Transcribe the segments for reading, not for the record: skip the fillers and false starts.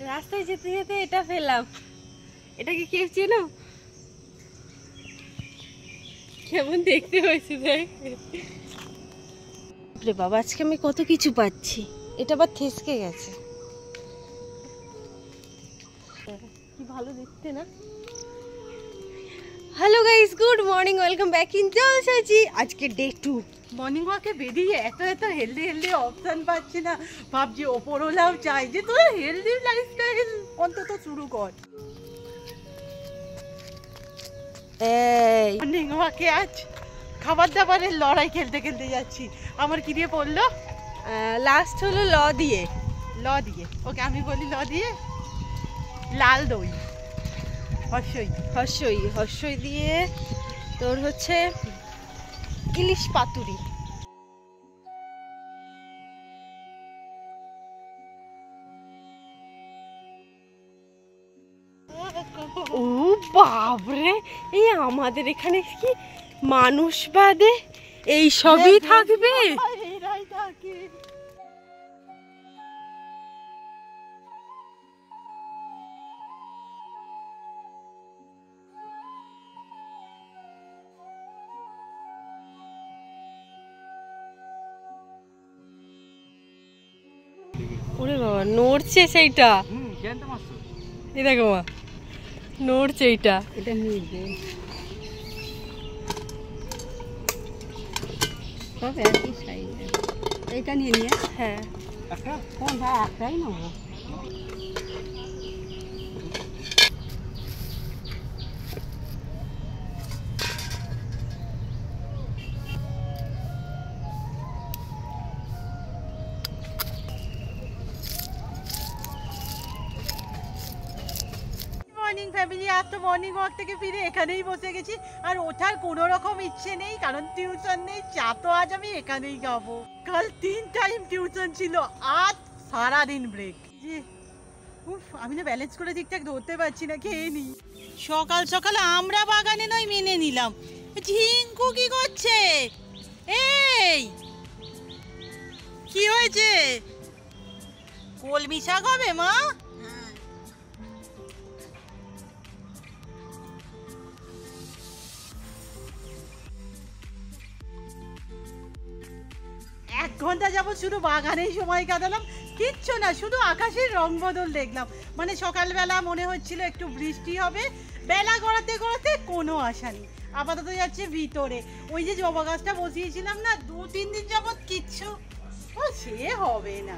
রাস্তায় যেতে যেতে এটা ফেললাম। এটাকে কেউ চেনো? কেমন দেখতে হয়েছে দেখ রে বাবা, আজকে আমি কত কিছু পাচ্ছি। এটা আবার থেসকে গেছে, কি ভালো দেখতে না। Hello guys, good morning, welcome back in জলসাজি। আজকে ডে 2 মর্নিং ওয়াকে বেরিয়ে এত হেলদি অপশন পাচ্ছি না। ভাবছি ওপরওয়ালাও চাই যে তোর হেলদি লাইফস্টাইল অন্তত শুরু কর। এই মর্নিং ওয়াকে আজ খাবার দাবারের লড়াই খেলতে খেলতে যাচ্ছি। আমার কি দিয়ে পড়লো? লাস্ট হলো ল দিয়ে। ওকে আমি বলি ল দিয়ে লাল দই, হর্ষই দিয়ে তোর হচ্ছে ইলিশ পাতুরি। ও বাবরে, এই আমাদের এখানে কি মানুষ বাদে এই সবই থাকবে? এরাই থাকে। ওরে বাবা, নড়ছে সেইটা। এই দেখো মা, নড়ছে এইটা। এটা নিয়ে দে, সব একই সাইজ। এইটা নিয়ে নিয়ে। হ্যাঁ, কোনটা? একটাই নেবো। মর্নিং ফ্যামিলি, আজ তো মর্নিং ওয়াক থেকে ফিরে এখানেই বসে গেছি। আর ওঠার কোনো রকম ইচ্ছে নেই, কারণ টিউশন নেই। চা তো আজ আমি এখানেই খাবো। কাল 3 টাইম টিউশন ছিল, আজ সারাদিন ব্রেক। আমি না ব্যালেন্স করে ঠিকঠাক ধরতে পারছি না, খেয়ে নি। সকাল সকাল আমরা বাগানে নয় মেনে নিলাম। ঝিঙ্কু কি করছে? এই কি হয়েছে? কলমি শাক হবে মা? এক ঘন্টা যাবত শুধু বাগানেই সময় কাটালাম, কিচ্ছু না, শুধু আকাশের রং বদল দেখলাম। মানে সকালবেলা মনে হচ্ছিল একটু বৃষ্টি হবে, বেলা গড়াতে গড়াতে কোনো আশা নেই। আপাতত যাচ্ছে ভিতরে। ওই যে জবা গাছটা বসিয়েছিলাম না 2-3 দিন যাবত, কিচ্ছু সে হবে না।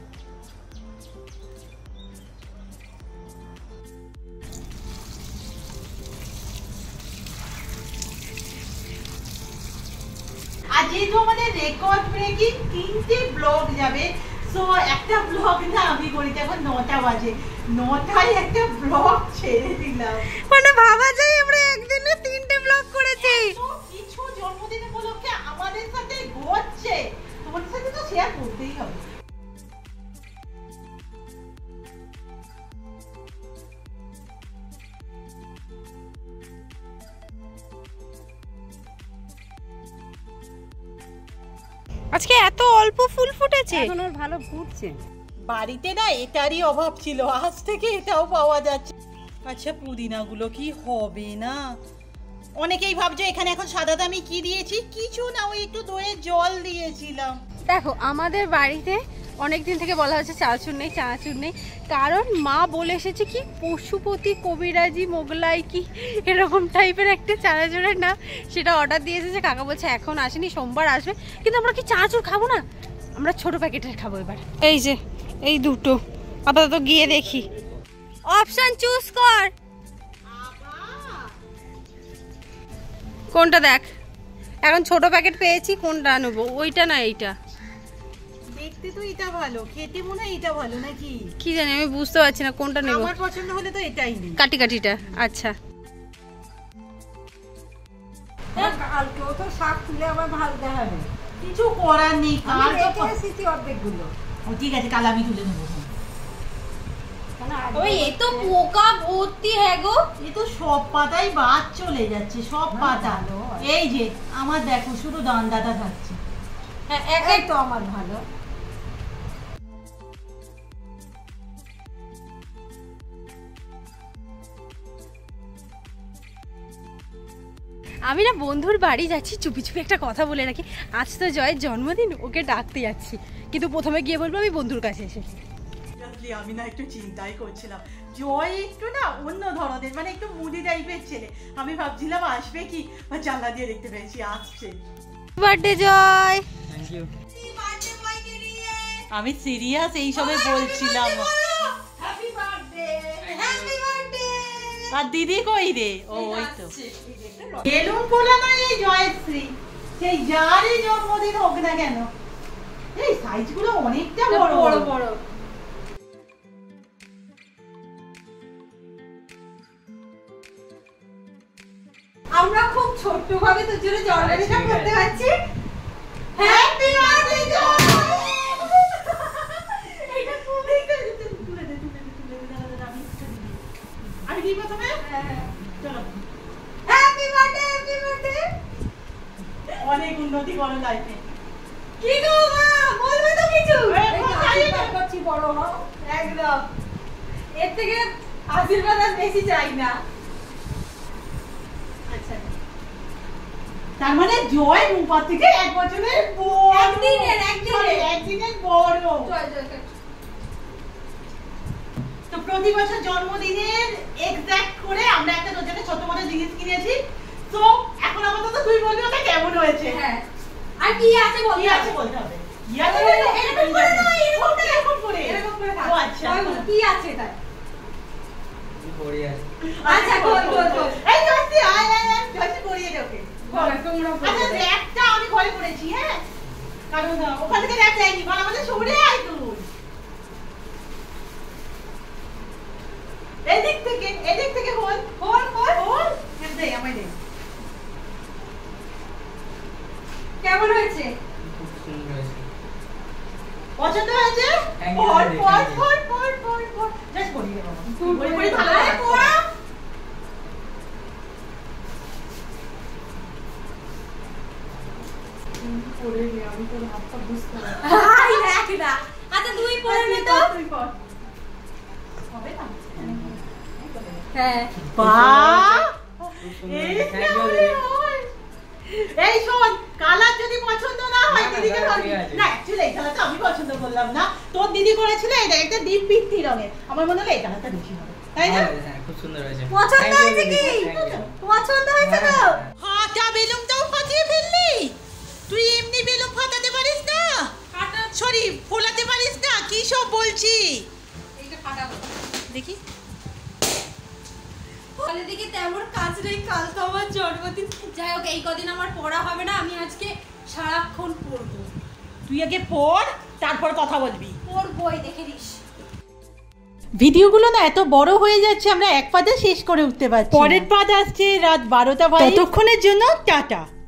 আর যেহেতু আমাদের রেকর্ড ব্রেকিং 3টে ব্লগ যাবে, সো একটা ব্লগ না আমি করি। এখন 9টা বাজে, 9টায় একটা ব্লগ ছেড়ে দিলাম। মানে ভাবা যায় আমরা একদিনে 3টে ব্লগ করেছি। কিছু জন্মদিন উপলক্ষে আমাদের সাথে ঘটছে, তোমাদের সাথে তো শেয়ার করতেই হবে। আজকে এত অল্প ফুল ফুটেছে, এখন আর ভালো ফুটছে। বাড়িতে না এটারই অভাব ছিল, আজ থেকে এটাও পাওয়া যাচ্ছে। আচ্ছা, পুদিনাগুলো কি হবে না? অনেকেই ভাবছে এখানে এখন সাদাতে আমি কি দিয়েছি। কিছু না, ওই একটু দইয়ের জল দিয়েছিলাম। দেখো আমাদের বাড়িতে অনেকদিন থেকে বলা হচ্ছে চানাচুর নেই, কারণ মা বলে এসেছে কি পশুপতি কবিরাজি মোগলাই কি এরকম টাইপের একটা চানাচুরের নাম, সেটা অর্ডার দিয়ে এসেছে। কাকা বলছে এখন আসেনি, সোমবার আসবে। কিন্তু আমরা কি চানাচুর খাবো না, আমরা ছোট প্যাকেটের খাবো এবার। এই যে এই দুটো আপাতত গিয়ে দেখি, অপশন চুজ কর কোনটা। দেখ এখন ছোট প্যাকেট পেয়েছি, কোনটা নেবো, ওইটা না এইটা? দেখতে তো এটা ভালো, খেতে মনে হয় এটা ভালো নাকি কি জানি, আমি বুঝতে পারছি না কোনটা নেব। আমার পছন্দ হলে তো এটাই নেই। কাটিটা আচ্ছা। কালকে তো শাক তুলে আবার ভাজতে হবে, কিছু করার নেই। কাল তো এসেছি অর্ধেকগুলো। ও ঠিক আছে, কাল আমি তুলে নেবো। ওই এ তো পোকা ভর্তি, হ্যাঁ গো, এ তো সব পাতাই বাদ চলে যাচ্ছে, সব পাতা। এই যে আমার দেখো শুধু ডান্ডাটা থাকছে। হ্যাঁ একাই তো আমার ভালো। আমি না বন্ধুর বাড়ি যাচ্ছি, চুপি চুপি একটা কথা বলে রাখি, আজ তো জয়ের জন্মদিন, ওকে ডাকতে যাচ্ছি, কিন্তু প্রথমে গিয়ে বলবো আমি বন্ধুর কাছে এসেছি। আমি না একটু চিন্তাই করছিলাম, জয় একটু না অন্য ধরনের, মানে একটু মুডি টাইপের ছেলে। আমি ভাবছিলাম আসবে কি, জানলা দিয়ে দেখতে পেয়েছি আসছে। বার্থডে জয়। Thank you. আমি সিরিয়াস এই সবে বলছিলাম। আর দিদি কই রে? ও ওই তো বেলুন ফোলানো এই জয়শ্রী, সেই যারই জন্মদিন হোক না কেন, এই সাইজগুলো অনেকটা বড় বড় বড়। আমরা খুব ছোট্ট ভাবে তোর জন্য জন্মদিনটা করতে পারছি। Happy birthday Joy. এটা খুবই তুলে দে আমি কি প্রথমে? চলো হ্যাপি বার্থডে, হ্যাপি বার্থডে। অনেক উন্নতি করো লাইফে। কি গো মা, বলবে তো কিছু? করছি বড় হও একদম, এর থেকে আশীর্বাদ আর বেশি চাই না। আচ্ছা, তার মানে জয় রূপা থেকে 1 বছরের বড়, একদিনের বড়। তো প্রতি বছর জন্মদিনের এক্সাক্ট করে আমরা একটা তোর জন্য ছোট মোটো জিনিস কিনেছি। তো এখন আপাতত তুই বলবি ওটা কেমন হয়েছে। হ্যাঁ, আর কি আছে বলতে হবে। ও আচ্ছা, কি আছে তাই? পড়ে আছে। আচ্ছা, এই জয়শ্রী আয় জয়শ্রী পরিয়ে দে ওকে। আচ্ছা, র্যাপটা আমি ঘরে পড়েছি, হ্যাঁ, কারণ ওখান থেকে র্যাপ যায়নি, বল আমাদের সরে আয় তুই। এদিক থেকে বল দে আমায় দে। কেমন হয়েছে? খুব সুন্দর হয়েছে। পছন্দ হয়েছে? Thank you, পড় thank you. জাস্ট পড়িয়ে দে বাবা। পড়ি ভালো আরে লাগছে। পড়া। আমি তোর হাতটা বুঝতে পারছি। আই দেখ না। আচ্ছা তুই পড়ে নে তো। তুই পড়। হবে না? হ্যাঁ। বাহ! খুব সুন্দর এই হয়েছে। থ্যাংক ইউ দিদি। এই শোন, কালার যদি পছন্দ না হয় না, দিদিকে কালার বলবি। ঠিক আছে। না, অ্যাকচুয়ালি এই কালারটা আমি পছন্দ করলাম না। তোর দিদি করেছিল এটা একটা ডিপ পিঙ্ক রঙের। আমার মনে হলো এই কালারটা বেশি হবে। তাই না? হ্যাঁ, খুব সুন্দর হয়েছে। পছন্দ Thank you হয়েছে দিদি, কি? thank you. পছন্দ হয়েছে তো? হ্যাঁ, ফাটা বেলুনটাও ফাটিয়ে ফেললি? তুই এমনি বেলুন ফাটাতে পারিস না? সরি, ফোলাতে পারিস না? কি সব বলছি? এইটা ফাটাবো। দেখি। বলে দেখি তেমন কাজ নেই, কাল তো আমার জন্মদিন। যাই হোক, এই কদিন আমার পড়া হবে না, আমি আজকে সারাক্ষণ পড়বো। তুই আগে পড়, তারপর কথা বলবি। পড়বই, দেখে নিস। ভিডিওগুলো না এত বড় হয়ে যাচ্ছে, আমরা এক পাতে শেষ করে উঠতে পারছি। পরের পাত আসছে রাত 12টা, ততক্ষণের জন্য টাটা।